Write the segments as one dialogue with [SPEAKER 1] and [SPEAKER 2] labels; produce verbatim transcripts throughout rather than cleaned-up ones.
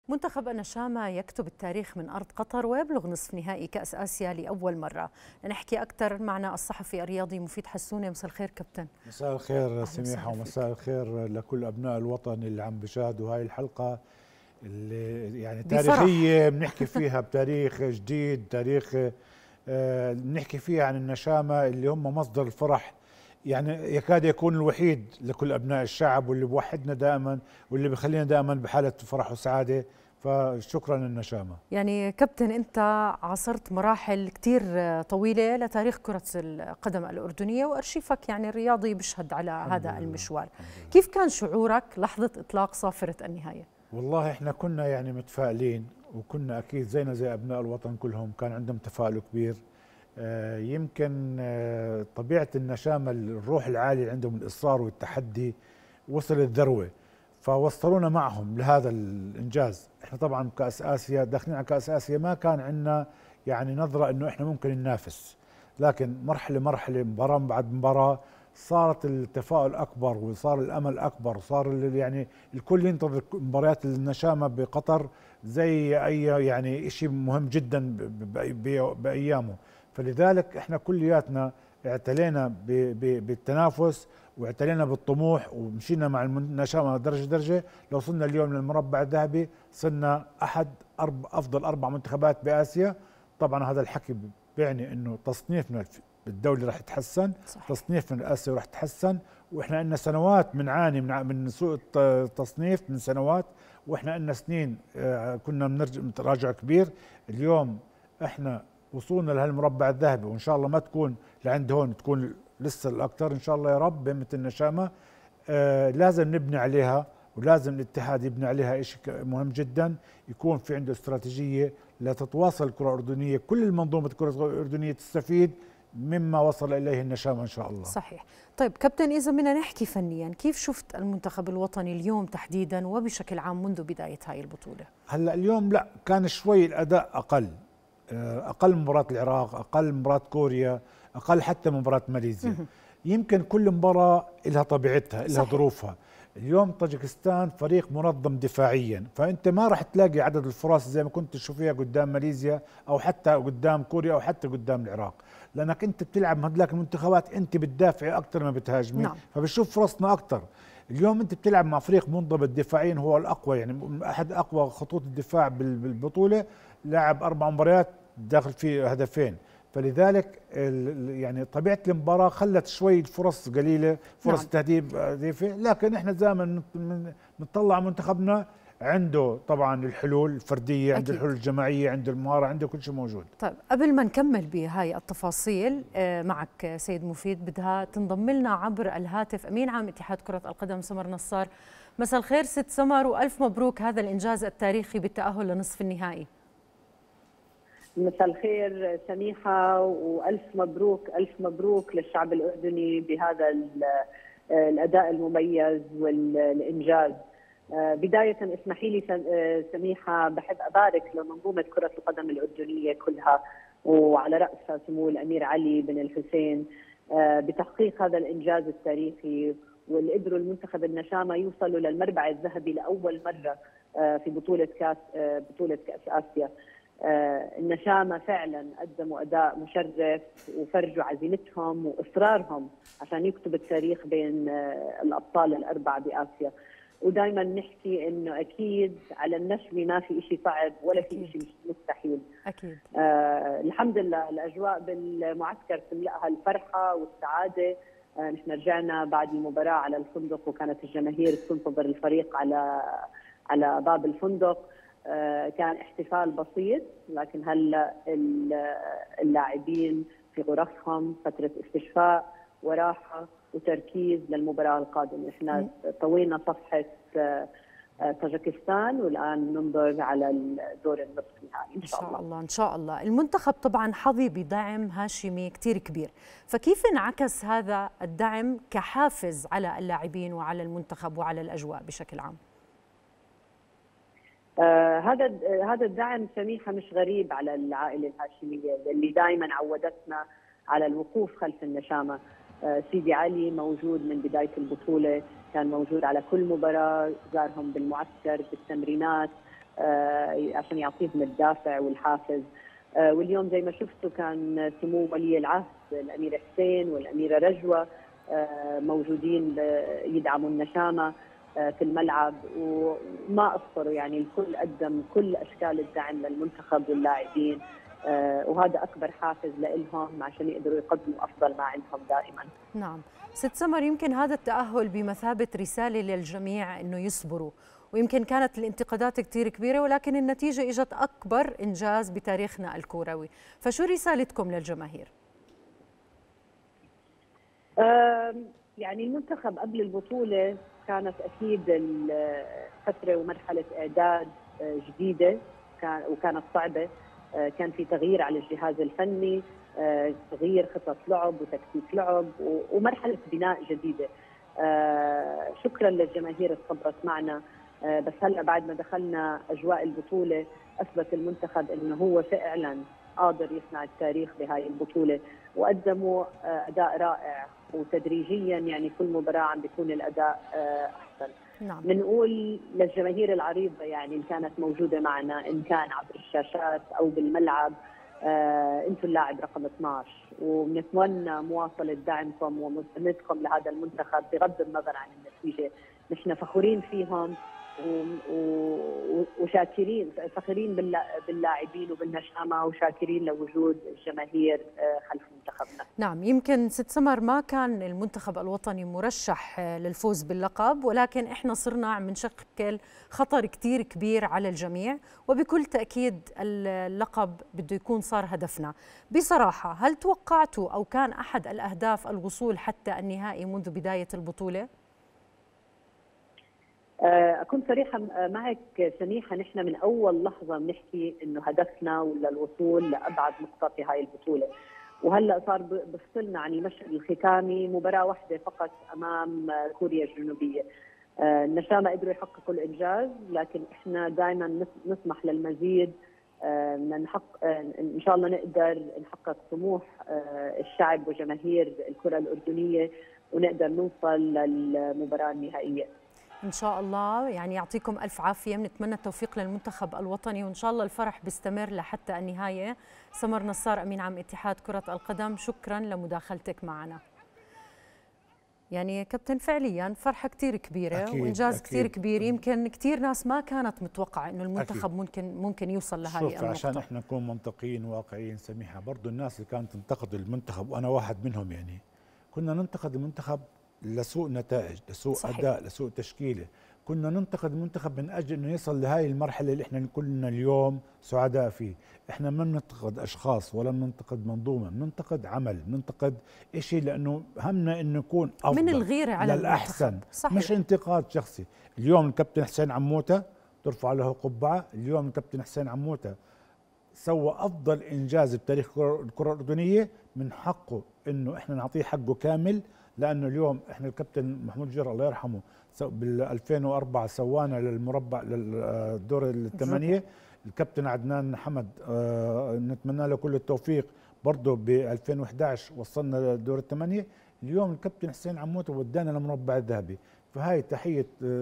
[SPEAKER 1] منتخب النشامة يكتب التاريخ من أرض قطر ويبلغ نصف نهائي كأس آسيا لأول مرة. لنحكي أكثر معنا الصحفي الرياضي مفيد حسونة. مساء الخير كابتن.
[SPEAKER 2] مساء الخير سميحة، ومساء الخير لكل أبناء الوطن اللي عم بيشاهدوا هاي الحلقة اللي يعني تاريخية بنحكي فيها بتاريخ جديد، تاريخ آه بنحكي فيها عن النشامة اللي هم مصدر الفرح، يعني يكاد يكون الوحيد لكل أبناء الشعب، واللي بوحدنا دائما واللي بخلينا دائما بحالة فرح وسعادة. فشكرا للنشامة.
[SPEAKER 1] يعني كابتن، أنت عاصرت مراحل كتير طويلة لتاريخ كرة القدم الأردنية، وأرشيفك يعني الرياضي بيشهد على هذا لله. المشوار. كيف كان شعورك لحظة إطلاق صافرة النهاية؟
[SPEAKER 2] والله احنا كنا يعني متفائلين، وكنا أكيد زينا زي أبناء الوطن كلهم كان عندهم تفاؤل كبير. آه يمكن آه طبيعة النشامة، الروح العالية عندهم، الإصرار والتحدي، وصل الذروة، فوصلونا معهم لهذا الإنجاز. احنا طبعا كأس آسيا داخلين على كأس آسيا ما كان عندنا يعني نظرة إنه احنا ممكن ننافس، لكن مرحلة مرحلة مباراة بعد مباراة صارت التفاؤل أكبر، وصار الأمل أكبر، وصار يعني الكل ينتظر مباريات النشامة بقطر زي أي يعني شيء مهم جدا بأيامه. فلذلك احنا كلياتنا اعتلينا بالتنافس واعتلينا بالطموح، ومشينا مع النشامة درجة درجة. لو وصلنا اليوم للمربع الذهبي صرنا أحد أفضل أربع منتخبات بآسيا. طبعا هذا الحكي بيعني إنه تصنيفنا الدولي راح يتحسن، صحيح. تصنيفنا الآسيوي راح يتحسن، وإحنا إلنا سنوات بنعاني من من سوء التصنيف من سنوات، وإحنا إلنا سنين كنا بنرجع تراجع كبير. اليوم إحنا وصولنا لهالمربع الذهبي، وإن شاء الله ما تكون لعند هون، تكون لسه الأكثر إن شاء الله يا رب بهمة النشامة. آه لازم نبني عليها، ولازم الاتحاد يبني عليها. شيء مهم جدا يكون في عنده استراتيجية لتتواصل الكرة الأردنية، كل المنظومة الكرة الأردنية تستفيد مما وصل إليه النشامة إن شاء الله.
[SPEAKER 1] صحيح. طيب كابتن، إذا بدنا نحكي فنيا، كيف شفت المنتخب الوطني اليوم تحديدا وبشكل عام منذ بداية هاي البطولة؟
[SPEAKER 2] هلا اليوم لا، كان شوي الأداء أقل، أقل من مباراة العراق، أقل من مباراة كوريا، أقل حتى من مباراة ماليزيا. يمكن كل مباراة لها طبيعتها، لها ظروفها. اليوم طاجكستان فريق منظم دفاعيا، فأنت ما راح تلاقي عدد الفرص زي ما كنت تشوفيها قدام ماليزيا أو حتى قدام كوريا أو حتى قدام العراق، لأنك أنت بتلعب مع هذلاك المنتخبات أنت بتدافعي أكثر ما بتهاجمي. نعم. فبتشوف فرصنا أكثر. اليوم أنت بتلعب مع فريق منضبط دفاعيا، هو الأقوى، يعني أحد أقوى خطوط الدفاع بالبطولة، لاعب أربع مباريات داخل فيه هدفين. فلذلك يعني طبيعة المباراة خلت شوي الفرص قليلة، فرص نعم. تهديف، لكن احنا دائما نطلع منتخبنا عنده طبعا الحلول الفردية، عنده الحلول الجماعية، عنده المهارة، عنده كل شيء موجود.
[SPEAKER 1] طيب قبل ما نكمل بهاي التفاصيل معك سيد مفيد، بدها تنضم لنا عبر الهاتف أمين عام اتحاد كرة القدم سمر نصار. مساء الخير ست سمر، وألف مبروك هذا الإنجاز التاريخي بالتأهل لنصف النهائي.
[SPEAKER 3] مساء الخير سميحة، وألف مبروك ألف مبروك للشعب الأردني بهذا الأداء المميز والإنجاز. بداية اسمحي لي سميحة، بحب أبارك لمنظومة كرة القدم الأردنية كلها، وعلى رأسها سمو الأمير علي بن الحسين بتحقيق هذا الإنجاز التاريخي، واللي قدروا المنتخب النشامة يوصلوا للمربع الذهبي لأول مرة في بطولة كاس بطولة كأس آسيا. آه النشامة فعلا قدموا أداء مشرف، وفرجوا عزيمتهم وإصرارهم عشان يكتب التاريخ بين آه الأبطال الأربعة بآسيا. ودائما نحكي إنه أكيد على النشوي ما في إشي صعب ولا في إشي مستحيل.
[SPEAKER 1] أكيد.
[SPEAKER 3] آه الحمد لله الأجواء بالمعسكر تملأها الفرحة والسعادة. آه نحن رجعنا بعد المباراة على الفندق، وكانت الجماهير تنتظر الفريق على على باب الفندق. كان احتفال بسيط، لكن هلا اللاعبين في غرفهم فترة استشفاء وراحة وتركيز للمباراة القادمة. احنا طوينا صفحة طاجكستان، والآن ننظر على الدور النصف النهائي إن شاء الله.
[SPEAKER 1] إن شاء الله إن شاء الله. المنتخب طبعا حظي بدعم هاشمي كتير كبير، فكيف انعكس هذا الدعم كحافز على اللاعبين وعلى المنتخب وعلى الأجواء بشكل عام؟
[SPEAKER 3] آه هذا هذا الدعم سميحة مش غريب على العائلة الهاشمية اللي دائما عودتنا على الوقوف خلف النشامة. آه سيدي علي موجود من بداية البطولة، كان موجود على كل مباراة، زارهم بالمعسكر بالتمرينات. عشان يعطيهم الدافع والحافز. واليوم زي ما شفتوا كان سمو ولي العهد الأمير حسين والأميرة رجوة موجودين يدعموا النشامة في الملعب، وما قصروا، يعني الكل قدم كل أشكال الدعم للمنتخب واللاعبين، وهذا أكبر حافز لهم عشان يقدروا يقدموا أفضل ما عندهم دائما.
[SPEAKER 1] نعم ست سمر، يمكن هذا التأهل بمثابة رسالة للجميع أنه يصبروا، ويمكن كانت الانتقادات كتير كبيرة ولكن النتيجة إجت أكبر إنجاز بتاريخنا الكروي، فشو رسالتكم للجماهير؟
[SPEAKER 3] يعني المنتخب قبل البطولة كانت أكيد الفترة ومرحلة إعداد جديدة وكانت صعبة، كان في تغيير على الجهاز الفني، تغيير خطط لعب وتكتيك لعب ومرحلة بناء جديدة. شكرا للجماهير صبرت معنا، بس هلا بعد ما دخلنا أجواء البطولة أثبت المنتخب أنه هو فعلا قادر يصنع التاريخ بهاي البطولة، وقدموا أداء رائع، وتدريجيا يعني كل مباراة عم بيكون الأداء أحسن.
[SPEAKER 1] نعم.
[SPEAKER 3] بنقول للجماهير العريضة يعني إن كانت موجودة معنا، إن كان عبر الشاشات أو بالملعب، آه، أنتم اللاعب رقم اثنعش، ونتمنى مواصلة دعمكم ومساندتكم لهذا المنتخب بغض النظر عن النتيجة. نحن فخورين فيهم وشاكرين، فخورين باللاعبين وبالنشامة، وشاكرين لوجود الجماهير خلف منتخبنا.
[SPEAKER 1] نعم، يمكن ست سمر ما كان المنتخب الوطني مرشح للفوز باللقب، ولكن احنا صرنا عم نشكل خطر كتير كبير على الجميع، وبكل تأكيد اللقب بده يكون صار هدفنا. بصراحة هل توقعتوا أو كان أحد الأهداف الوصول حتى النهائي منذ بداية البطولة؟
[SPEAKER 3] أكون صريحة معك سميحة، نحن من أول لحظة بنحكي إنه هدفنا ولا الوصول لأبعد نقطة في هاي البطولة، وهلأ صار بفصلنا عن المشهد الختامي مباراة واحدة فقط أمام كوريا الجنوبية. النشامة قدروا يحققوا الإنجاز، لكن إحنا دائما نسمح للمزيد، نحقق إن شاء الله نقدر نحقق طموح الشعب وجماهير الكرة الأردنية، ونقدر نوصل للمباراة النهائية
[SPEAKER 1] إن شاء الله. يعني يعطيكم ألف عافية، بنتمنى التوفيق للمنتخب الوطني، وإن شاء الله الفرح بيستمر لحتى النهاية. سمر نصار، أمين عام اتحاد كرة القدم، شكرا لمداخلتك معنا. يعني كابتن فعليا فرحة كتير كبيرة أكيد وإنجاز أكيد كتير كبير، يمكن كتير ناس ما كانت متوقعة إنه المنتخب أكيد. ممكن ممكن يوصل لهي النقطة.
[SPEAKER 2] عشان إحنا نكون منطقيين واقعيين سميحة، برضو الناس اللي كانت تنتقد المنتخب وأنا واحد منهم، يعني كنا ننتقد المنتخب لسوء نتائج، لسوء صحيح. أداء، لسوء تشكيلة. كنا ننتقد المنتخب من أجل أنه يصل لهاي المرحلة اللي إحنا كلنا اليوم سعداء فيه. إحنا ما بننتقد أشخاص ولا بننتقد منظومة، بننتقد عمل، بننتقد إشي، لأنه همنا أنه يكون أفضل
[SPEAKER 1] من الغيرة على
[SPEAKER 2] للأحسن، مش انتقاد شخصي. اليوم الكابتن حسين عموتة ترفع له قبعة، اليوم الكابتن حسين عموتة سوى أفضل إنجاز بتاريخ الكرة الأردنية، من حقه أنه إحنا نعطيه حقه كامل، لأنه اليوم إحنا الكابتن محمود جرى الله يرحمه بال ألفين وأربعة سوانا للمربع للدور الثمانية. الكابتن عدنان حمد نتمنى له كل التوفيق، برضه ب ألفين وإحدى عشر وصلنا للدور الثمانية. اليوم الكابتن حسين عموته ودانا للمربع الذهبي، فهاي تحية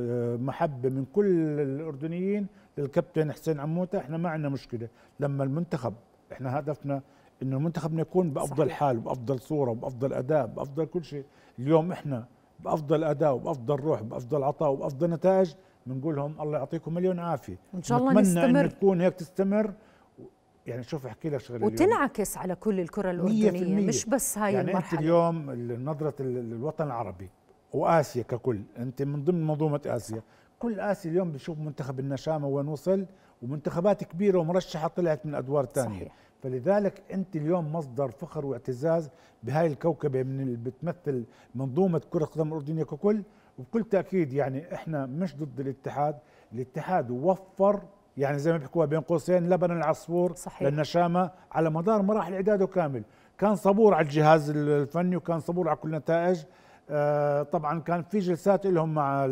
[SPEAKER 2] محبة من كل الأردنيين للكابتن حسين عموته. إحنا ما عندنا مشكلة لما المنتخب، إحنا هدفنا إنه المنتخب يكون بأفضل صحيح. حال وبأفضل صورة وبأفضل أداء بأفضل كل شيء. اليوم إحنا بأفضل أداء وبأفضل روح وبأفضل عطاء وبأفضل نتائج، بنقول لهم الله يعطيكم مليون عافية،
[SPEAKER 1] إن شاء الله نستمر،
[SPEAKER 2] نتمنى إن تكون هيك تستمر. يعني شوف أحكي لك شغلة
[SPEAKER 1] وتنعكس اليوم على كل الكرة الأردنية، مش بس هاي
[SPEAKER 2] يعني
[SPEAKER 1] المرحلة.
[SPEAKER 2] أنت اليوم نظرة الوطن العربي وآسيا ككل، أنت من ضمن منظومة آسيا، كل آسيا اليوم بتشوف منتخب النشامة وين وصل، ومنتخبات كبيرة ومرشحة طلعت من أدوار ثانية صحيح. فلذلك أنت اليوم مصدر فخر واعتزاز بهاي الكوكبة من اللي بتمثل منظومة كرة القدم الأردنية ككل. وبكل تأكيد يعني إحنا مش ضد الاتحاد، الاتحاد وفر يعني زي ما بيحكوها بين قوسين لبن العصفور صحيح. للنشامة على مدار مراحل إعداده كامل، كان صبور على الجهاز الفني وكان صبور على كل النتائج. آه طبعا كان في جلسات لهم مع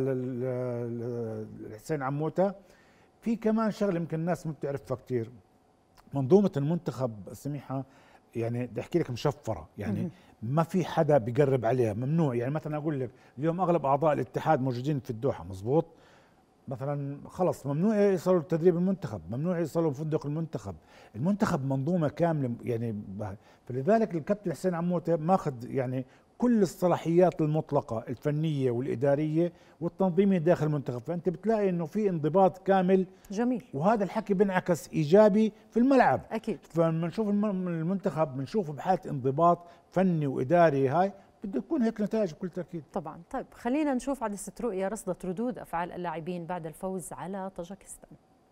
[SPEAKER 2] حسين عموتة. في كمان شغله يمكن الناس ما بتعرفها كثير، منظومه المنتخب سميحه يعني بدي احكي لك مشفره، يعني ما في حدا بيقرب عليها، ممنوع. يعني مثلا اقول لك اليوم اغلب اعضاء الاتحاد موجودين في الدوحه، مزبوط، مثلا خلص ممنوع يصلوا تدريب المنتخب، ممنوع يصلوا فندق المنتخب، المنتخب منظومه كامله يعني. فلذلك الكابتن حسين عموته ماخذ يعني كل الصلاحيات المطلقه الفنيه والاداريه والتنظيميه داخل المنتخب، فانت بتلاقي انه في انضباط كامل
[SPEAKER 1] جميل،
[SPEAKER 2] وهذا الحكي بينعكس ايجابي في الملعب
[SPEAKER 1] اكيد.
[SPEAKER 2] فلما نشوف المنتخب بنشوفه بحاله انضباط فني واداري، هاي بده يكون هيك نتائج بكل تاكيد.
[SPEAKER 1] طبعا. طيب خلينا نشوف عدسة رؤية رصدت ردود افعال اللاعبين بعد الفوز على طاجكستان.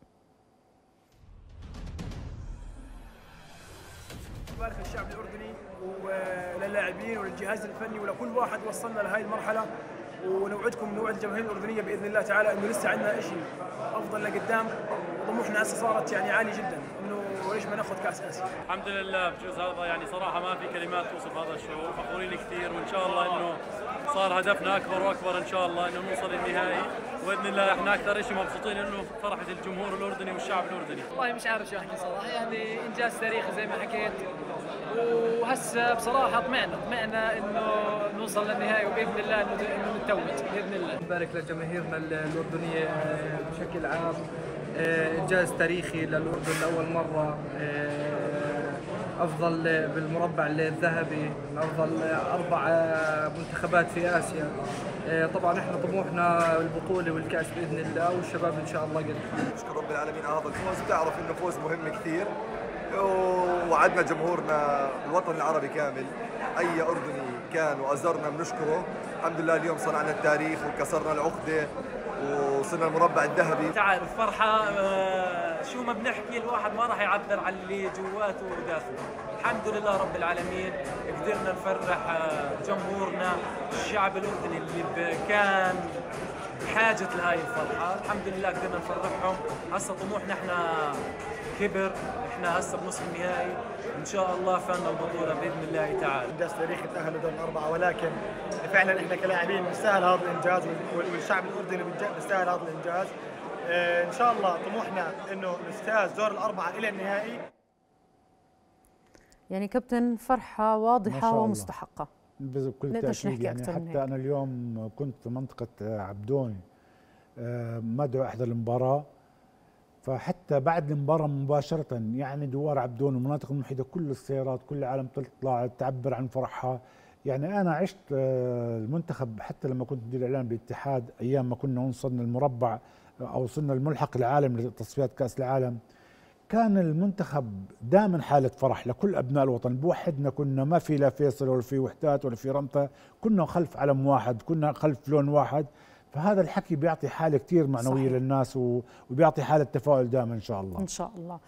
[SPEAKER 4] بارك للشعب الاردني وللاعبين وللجهاز الفني ولكل واحد وصلنا لهي المرحله، ونوعدكم نوعد الجماهير الاردنيه باذن الله تعالى انه لسه عندنا شيء افضل لقدام، وطموحنا هسه صارت يعني عالي جدا انه ليش ما ناخذ كاس اسيا.
[SPEAKER 5] الحمد لله بجوز هذا يعني صراحه ما في كلمات توصف هذا الشعور، فخورين كثير وان شاء الله انه صار هدفنا اكبر واكبر ان شاء الله انه نوصل النهائي باذن الله. احنا اكثر شيء مبسوطين انه فرحه الجمهور الاردني والشعب الاردني.
[SPEAKER 6] والله مش عارف شو احكي صراحه، يعني انجاز تاريخي زي ما حكيت، وهسه بصراحه طمعنا طمعنا انه نوصل للنهائي وباذن الله انه نتوج باذن الله.
[SPEAKER 7] نبارك لجماهيرنا الاردنيه بشكل عام، انجاز تاريخي للاردن لاول مره، افضل بالمربع الذهبي، افضل اربع منتخبات في اسيا. طبعا احنا طموحنا البطوله والكاس باذن الله، والشباب ان شاء الله قد
[SPEAKER 8] نشكر رب العالمين على هذا الفوز، بتعرف انه فوز مهم كثير، ووعدنا جمهورنا الوطن العربي كامل اي اردني كان وازرنا بنشكره. الحمد لله اليوم صنعنا التاريخ وكسرنا العقده وصلنا المربع الذهبي.
[SPEAKER 9] تعال الفرحه شو ما بنحكي الواحد ما راح يعبر عن اللي جواته وداخله. الحمد لله رب العالمين قدرنا نفرح جمهورنا الشعب الاردني اللي كان بحاجه لهي الفرحه، الحمد لله قدرنا نفرحهم. هسه طموحنا احنا كبر، احنا هسه بنص النهائي ان شاء الله فانا البطوله باذن الله تعالى.
[SPEAKER 4] انجاز تاريخي تاهلوا دور الاربعه، ولكن فعلا احنا كلاعبين بنستاهل هذا الانجاز والشعب الاردني بيستاهل هذا الانجاز. اه ان شاء الله طموحنا انه نجتاز دور الاربعه الى النهائي.
[SPEAKER 1] يعني كابتن فرحه واضحه ومستحقه
[SPEAKER 2] بكل تاكيد. يعني حتى انا اليوم كنت في منطقه عبدون مدعو احدى المباراه، فحتى بعد المباراه مباشره يعني دوار عبدون والمناطق المحيطه كل السيارات كل العالم تطلع تعبر عن فرحها. يعني انا عشت المنتخب حتى لما كنت مدير اعلام بالاتحاد ايام ما كنا وصلنا المربع او وصلنا الملحق العالم لتصفيات كاس العالم، كان المنتخب دائما حاله فرح لكل ابناء الوطن، بوحدنا كنا، ما في لا فيصل ولا في وحدات ولا في رمثه، كنا خلف علم واحد، كنا خلف لون واحد. فهذا الحكي بيعطي حاله كثير معنويه صحيح. للناس وبيعطي حاله تفاؤل دائما ان شاء الله.
[SPEAKER 1] ان شاء الله.